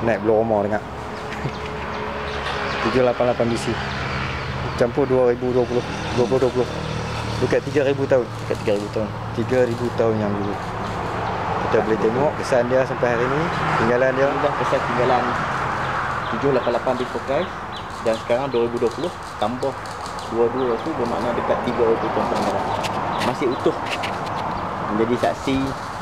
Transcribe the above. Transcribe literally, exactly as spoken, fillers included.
Naik belum Roma dengar. tujuh lapan lapan B C. Campur dua ribu dua puluh. dua ribu dua puluh. Dekat tiga ribu tahun. Dekat tiga ribu tahun. tiga ribu tahun yang dulu. Kita boleh tengok kesan dia sampai hari ni, tinggalan dia. Inilah kesan tinggalan tujuh lapan lapan di Pokai. Dan sekarang dua ribu dua puluh tambah dua-dua tu bermakna dekat tiga ribu tahun pelanggaran. Masih utuh menjadi saksi